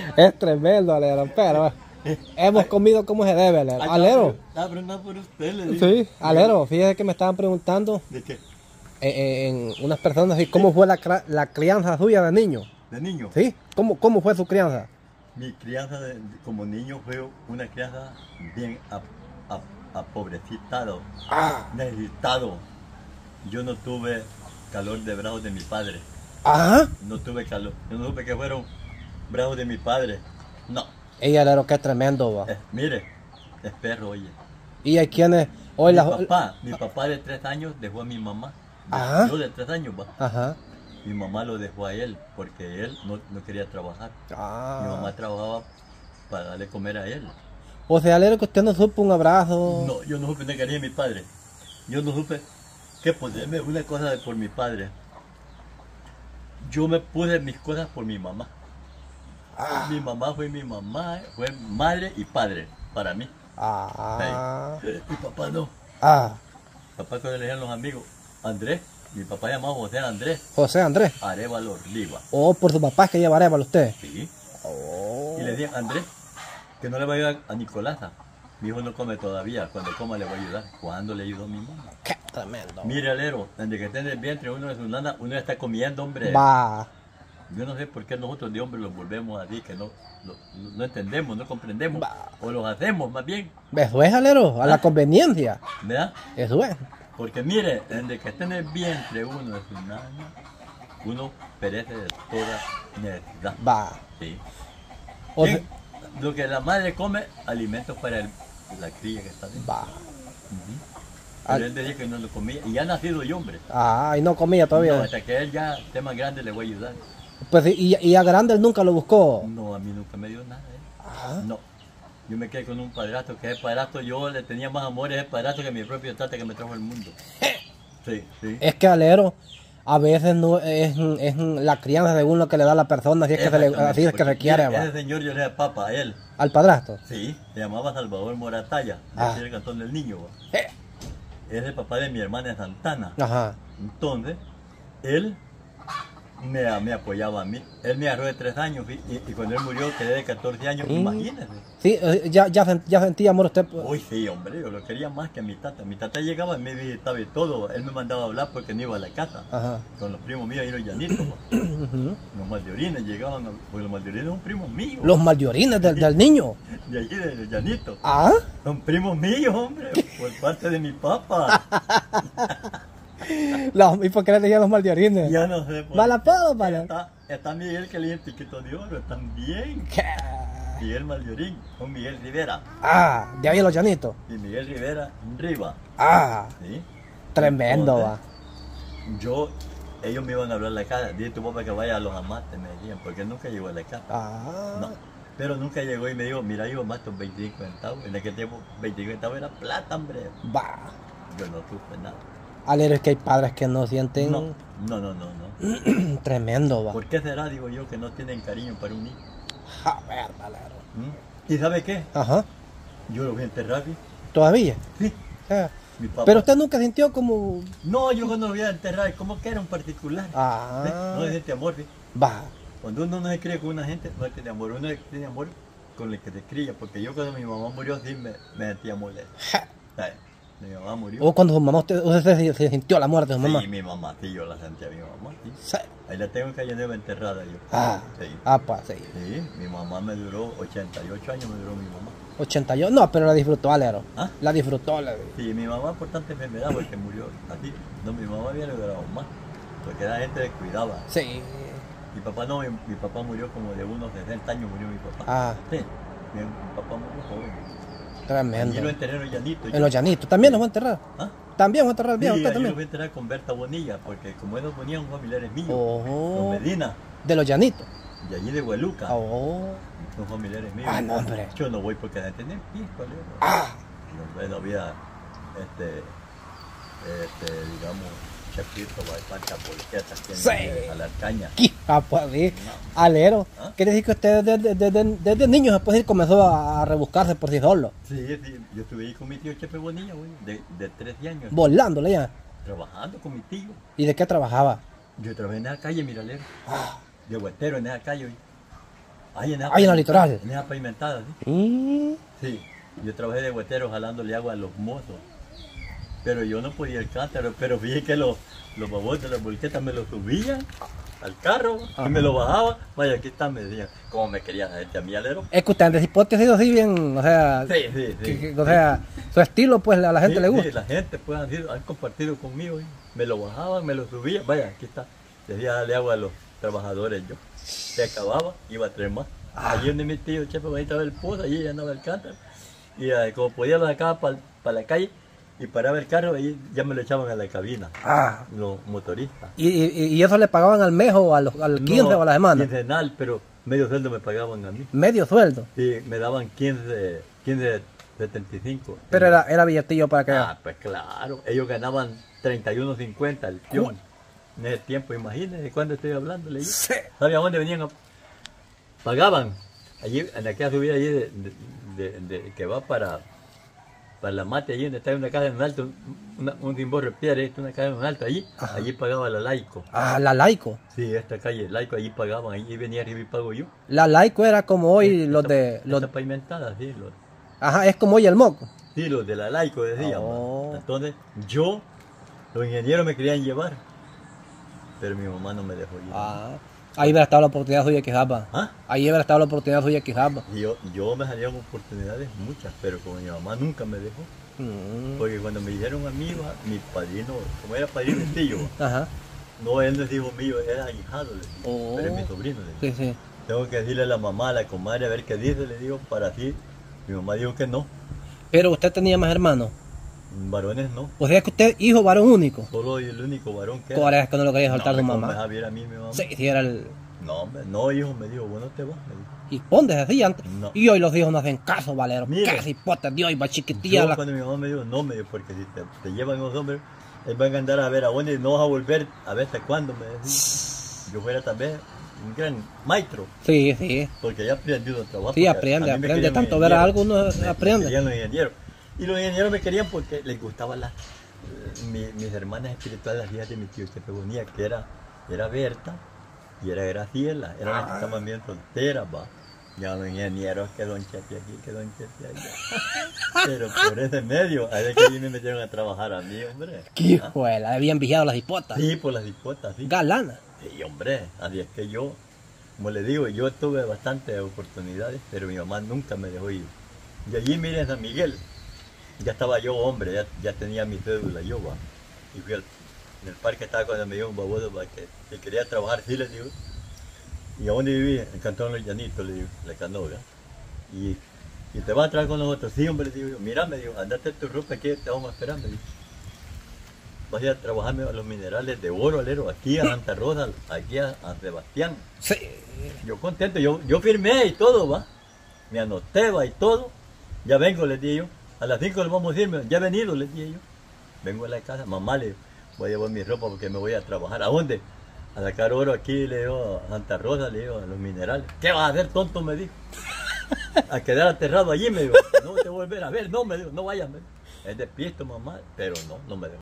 Es tremendo, Alero, pero hemos comido como se debe, Alero. Alero. Pero no por usted, le digo. Sí, Alero, fíjese que me estaban preguntando ¿De qué? en unas personas y cómo fue la crianza suya de niño. ¿De niño? ¿Sí? ¿Cómo fue su crianza? Mi crianza como niño fue una crianza bien apobrecitado, necesitado. Yo no tuve calor de brazos de mi padre. Ajá. No tuve calor. Yo no supe que fueron brazos de mi padre. No. Ey, Alero, qué tremendo, va. Mire, es perro, oye. Y hay quienes hoy Mi papá de 3 años dejó a mi mamá. Ajá. Yo de 3 años, va. Ajá. Mi mamá lo dejó a él porque él no quería trabajar. Mi mamá trabajaba para darle comer a él. O sea, Alero, que usted no supo un abrazo. No, yo no supe de cariño de mi padre. Yo no supe que ponerme una cosa por mi padre. Yo me puse mis cosas por mi mamá. Mi mamá, fue madre y padre para mí. Mi papá no. Papá cuando le decían los amigos, Andrés, mi papá llamaba José Andrés. José Andrés. Arévalo Oliva. Oh, por su papá es que lleva Arévalo usted. Sí. Oh. Y le decían, Andrés, que no le va a ayudar a Nicolasa. Mi hijo no come todavía, cuando coma le voy a ayudar. ¿Cuándo le ayudó mi mamá? Qué tremendo. Mire, Alero, desde que esté en el vientre uno de su nana, uno ya está comiendo, hombre. Va. Yo no sé por qué nosotros de hombres los volvemos así, que no entendemos, no comprendemos. O los hacemos más bien. Eso es, Alero, a la conveniencia. ¿Verdad? Eso es. Porque mire, desde que esté en el vientre uno de su nana, uno perece de toda necesidad. Va. Sí. O Sí, lo que la madre come, alimentos para la cría que está dentro. Va. Pero él decía que no lo comía. Y ya ha nacido yo, hombre. Y no comía todavía. No, hasta que él ya esté más grande le voy a ayudar. Pues, y a grande él nunca lo buscó. No, a mí nunca me dio nada. No. Yo me quedé con un padrastro, que ese padrastro yo le tenía más amor a ese padrastro que a mi propio tata que me trajo al mundo. Sí, sí. Es que, Alero, a veces no es la crianza según lo que le da a la persona, así es que así es que se quiere. Mira, ese señor yo le daba papa a él. ¿Al padrastro? Sí, se llamaba Salvador Moratalla, de el cantón del Niño. Es el papá de mi hermana Santana. Ajá. Entonces, él me apoyaba a mí. Él me agarró de 3 años y cuando él murió quedé de 14 años, imagínese. Sí, ya sentía amor usted. Uy, sí, hombre, yo lo quería más que a mi tata. Mi tata llegaba y me visitaba y todo. Él me mandaba a hablar porque no iba a la casa. Ajá. Con los primos míos y los llanitos. Los maldiorines llegaban, porque los maldiorines son primos míos. Los maldiorines del niño. De allí, de los llanitos. Son primos míos, hombre, por parte de mi papá. ¿Y por qué le decían los maldiorines? Ya no sé. ¿Malapodo, Está Miguel, que le dio el piquito de oro también. ¿Qué? Miguel Maldiorín, con Miguel Rivera. De ahí los llanitos. Y Miguel Rivera, Riva. ¿Sí? Tremendo, va. Ellos me iban a hablar a la casa. Dile a tu papá que vaya a los amates, me decían, porque él nunca llegó a la casa. No. Pero nunca llegó y me dijo, mira, yo más estos 25 centavos. En aquel tiempo, 25 centavos era plata, hombre. Va. Yo no supe nada. Alero, es que hay padres que no sienten. No. Tremendo, va. ¿Por qué será, digo yo, que no tienen cariño para un niño? A ver, Alero. ¿Y sabe qué? Ajá. Yo lo voy a enterrar. ¿Todavía? Sí. Mi papá. Pero usted nunca sintió como. No, yo cuando lo voy a enterrar, como que era un particular. No es este amor, ¿sí? Va. Cuando uno no se cría con una gente, no tiene amor. Uno tiene amor con el que se cría. Porque yo cuando mi mamá murió, sí me sentía molesto. Mi mamá murió. O cuando su mamá, usted se sintió la muerte de su mamá. Sí, mi mamá, sí, yo la sentí a mi mamá, sí. Ahí la tengo en Calle Nueva enterrada yo. Sí. Pues sí. Sí, mi mamá me duró 88 años, me duró mi mamá. 88, no, pero la disfrutó, Alero. La disfrutó, Sí, mi mamá por tanta enfermedad, porque murió así. No, mi mamá había durado más, porque la gente le cuidaba. Sí. Mi papá no, mi papá murió como de unos 60 años, murió mi papá. Sí, mi papá murió joven. Tremendo. Y lo enterré en los llanitos. En los llanitos. ¿También los voy a enterrar? ¿También voy a enterrar el viejo? Sí, ¿Usted yo lo también? voy a enterrar con Berta Bonilla, porque como ellos ponían familiares míos, Oh. con Medina, ¿De los llanitos? de allí de Hueluca, Oh. son familiares míos. No, hombre. Yo no voy porque la gente tiene pico, no había, digamos, chapito, pancha, polqueta, a la caña. Pues sí. Alero. Quiere decir que usted desde niño después comenzó a rebuscarse por sí solo. Sí, yo estuve ahí con mi tío Chepe Bonilla, güey, de 13 años. Volándole ya. Trabajando con mi tío. ¿Y de qué trabajaba? Yo trabajé en esa calle, Miralero. De huetero en esa calle, güey. Ahí en Ahí en la litoral. En esa pavimentada, ¿sí? Mm. Sí. Yo trabajé de huetero jalándole agua a los mozos. Pero yo no podía el cántaro, pero fíjate que los babotes de las volquetas me los subían al carro y me lo bajaban. Vaya, aquí está, me decían, ¿cómo me querían la gente a mí alero? Es que usted antes ha sido así bien, o sea, Sí. o sea, su estilo pues a la gente le gusta. Sí, la gente pues han compartido conmigo y me lo bajaban, me lo subían. Vaya, aquí está. Decía darle agua a los trabajadores yo. Se acababa, iba a traer más. Allí donde mi tío Chepe, ahí estaba el pozo, allí andaba el cántaro. Y como podía lo sacaba para la calle y paraba el carro, ahí ya me lo echaban a la cabina, los motoristas. ¿Y eso le pagaban al mes o al 15 o a la semana? Quincenal, pero medio sueldo me pagaban a mí. ¿Medio sueldo? Sí, me daban 15.75. Pero era billetillo para que... Pues claro, ellos ganaban 31.50 el peón. En ese tiempo, imagínense cuándo estoy hablando. Sí. ¿Sabía dónde venían? Pagaban, allí, en aquella subida allí que va para la mate, allí donde está una casa en un alto, un timborro de piedra, una casa en un alto, allí pagaba la Laico. La Laico. Sí, esta calle, Laico, allí pagaban, allí venía arriba y pago yo. La Laico era como hoy los pavimentada, sí. Ajá, es como hoy el Moco. Sí, los de la Laico decíamos. Oh. Entonces, los ingenieros me querían llevar, pero mi mamá no me dejó llevar. Ahí hubiera estado la oportunidad suya quizás. Ahí hubiera estado la oportunidad suya quizás. Yo me salían oportunidades muchas, pero como mi mamá nunca me dejó. Porque cuando me dijeron a mí, mi padrino, como era padrino de tío, no, él no es hijo mío, era ahijado, pero es mi sobrino. Sí. Tengo que decirle a la mamá, a la comadre, a ver qué dice, le digo, para así. Mi mamá dijo que no. Pero usted tenía más hermanos. Varones no. O sea que usted es hijo varón único. Solo el único varón que era. Por eso es que no lo quería soltar su mamá. Me dejaba ir a mí, mi mamá. Sí, era el... No, hijo, me dijo, bueno, te vas, me dijo. ¿Y dónde se hacía antes? No. Y hoy los hijos no hacen caso, Valero. Mira, ¿Qué cipote de hoy, va chiquitilla? Cuando mi mamá me dijo, no, me dijo, porque si te llevan los hombres, ellos van a andar a ver a dónde y no vas a volver a ver hasta cuándo, me decía. Yo fuera también un gran maestro. Sí. Porque ya aprendí un trabajo. Sí, aprende tanto ver a algo, uno aprende. Querían los ingenieros. Y los ingenieros me querían porque les gustaban mis hermanas espirituales, las hijas de mi tío Chepe Bonilla, que era Berta y era Graciela, eran las que estaban bien solteras, va. Ya los ingenieros, que don Chepe aquí, que don Chepe allá. Pero por ese medio, a ver que allí me metieron a trabajar a mí, hombre. ¡Qué hijuela! Habían vigiado las hipotas. Sí, por las hipotas, sí. Galana. Sí, hombre, así es que yo, como le digo, yo tuve bastantes oportunidades, pero mi mamá nunca me dejó ir. Y allí, miren, San Miguel, ya estaba yo hombre, ya tenía mi cédula yo, va. Y fui en el parque, estaba cuando me dio un baboso para que quería trabajar, sí, le digo. ¿Y a dónde viví? En Cantón Los Llanitos, le digo, la Canoga. Y te vas a trabajar con nosotros, sí, hombre, le digo yo. Mira, me dijo, andate tu ropa aquí, te vamos a esperar, me dijo. Vas a ir a trabajarme a los minerales de oro, alero, aquí a Santa Rosa, aquí a Sebastián. Sí. Yo contento, yo firmé y todo, va. Me anoté, va, y todo. Ya vengo, les dije yo. A las 5 le vamos a irme, ya he venido, les dije yo. Vengo a la casa, mamá, le digo, voy a llevar mi ropa porque me voy a trabajar. ¿A dónde? A sacar oro aquí, le digo, a Santa Rosa, le digo, a los minerales. ¿Qué vas a hacer, tonto? Me dijo. A quedar aterrado allí, me dijo. No te volver a ver, no, me dijo, no vayas, me dijo. Es de pisto, mamá, pero no me dejó.